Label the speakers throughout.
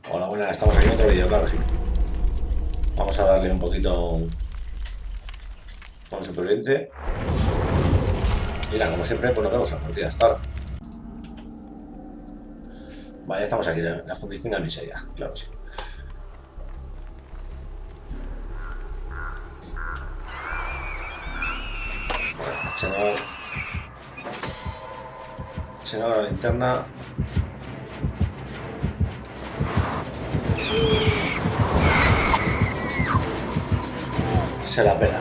Speaker 1: Hola, buenas, estamos aquí en otro vídeo, claro, sí. Vamos a darle un poquito con el superviviente. Mira, como siempre, pues nos vemos a la partida. Hasta ahora. Vale, ya estamos aquí, en la fundición de miseria, claro, sí. Bueno, echando la linterna. Se la pela.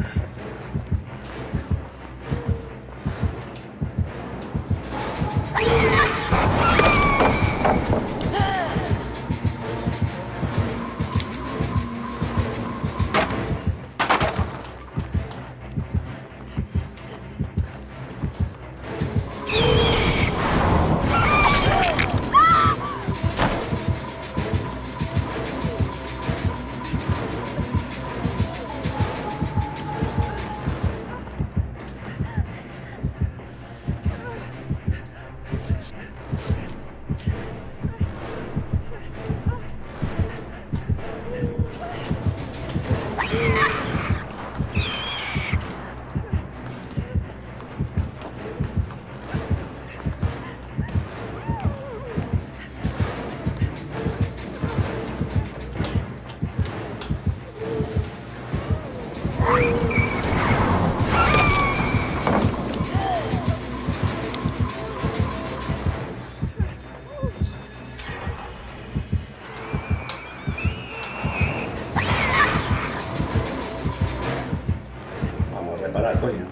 Speaker 1: Vamos a reparar, coño.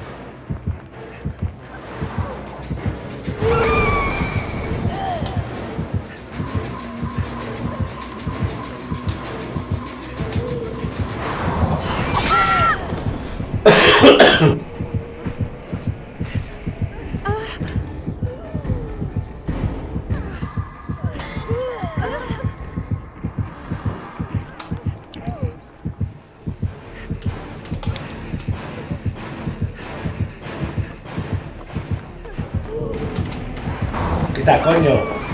Speaker 1: ¡Quita, coño!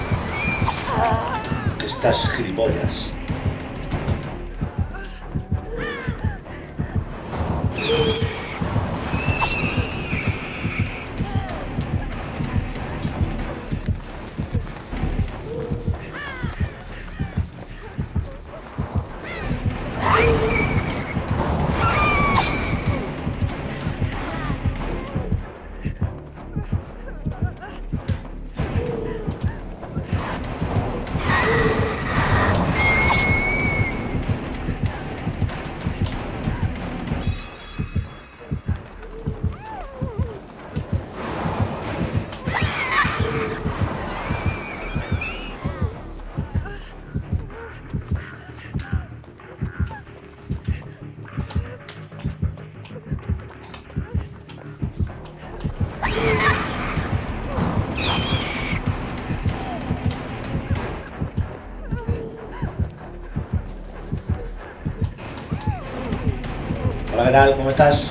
Speaker 1: Que estás gilipollas. Hola, ¿qué tal? ¿Cómo estás?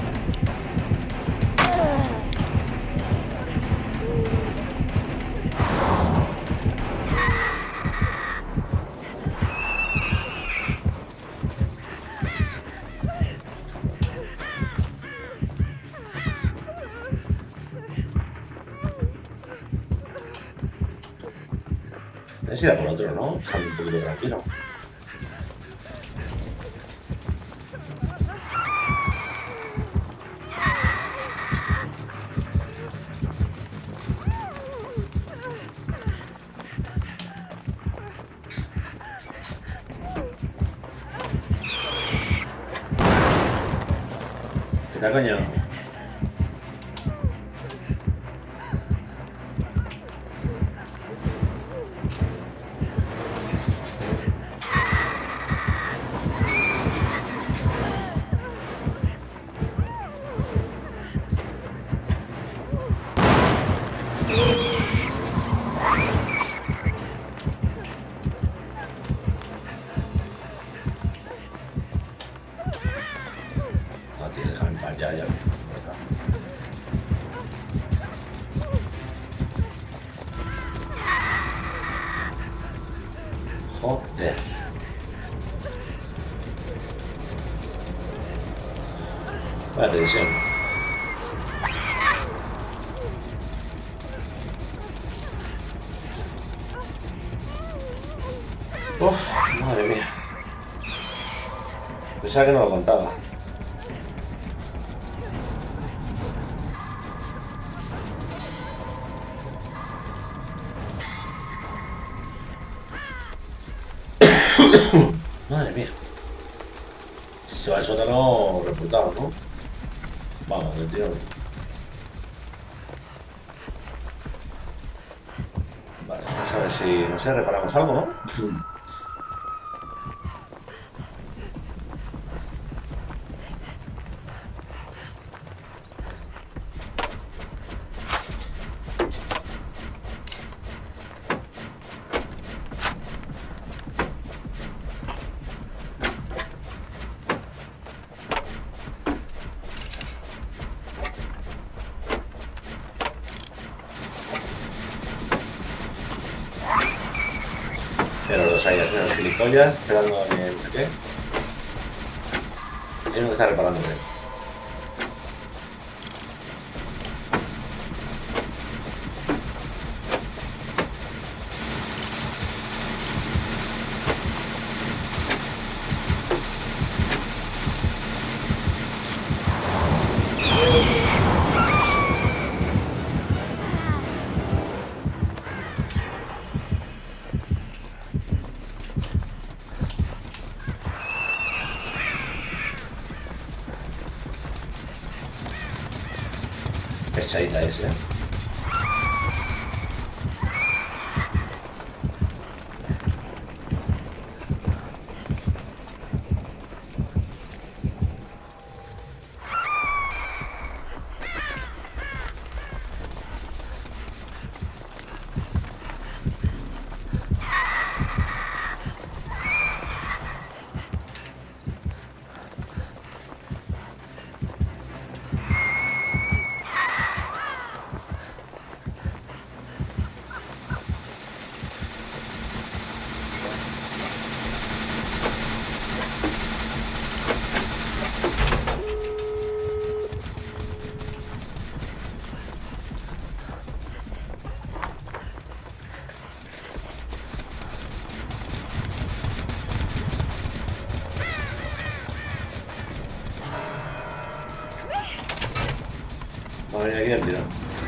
Speaker 1: Tienes que ir a por otro, ¿no? Está un poquito tranquilo. ¿Qué tal, coño? No, tío, déjame en paz, ya. Joder. Vaya tensión. Uf, madre mía. Pensaba que no lo contaba. Madre mía. Si se va al sótano, reputado, ¿no? Vamos, del tirón. Vale, vamos a ver si, no sé, reparamos algo, ¿no? Pero los hay haciendo el gilipollas, esperando a que no sé qué. Y uno que está reparando bien. Echadita ese, ¿eh? Va a venir aquí al tirón.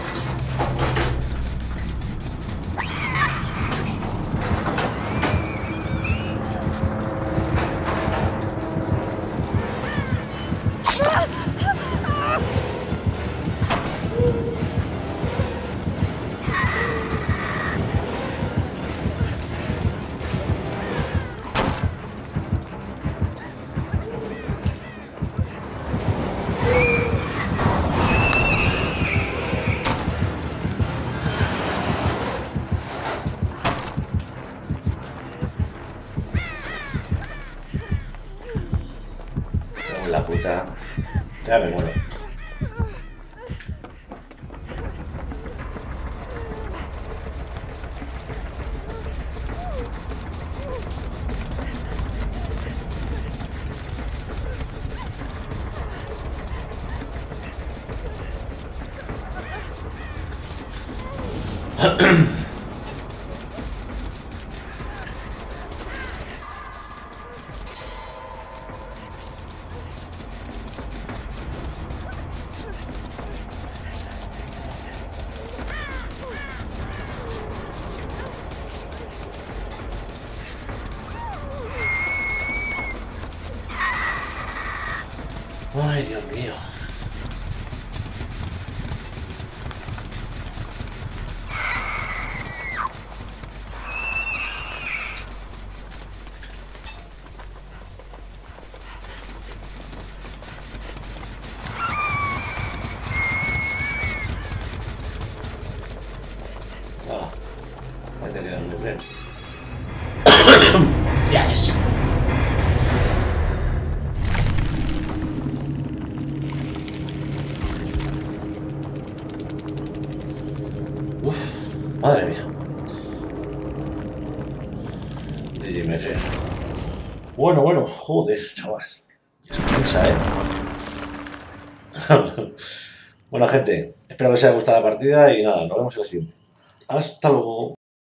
Speaker 1: La puta. Ya me muero. Ay, Dios mío. Ah, ahí te quedas, mi friend. Yes. Uf, madre mía. de IMF. Bueno, joder, chaval. Es que tensa, ¿eh? Bueno, gente, espero que os haya gustado la partida y nada, nos vemos en la siguiente. Hasta luego.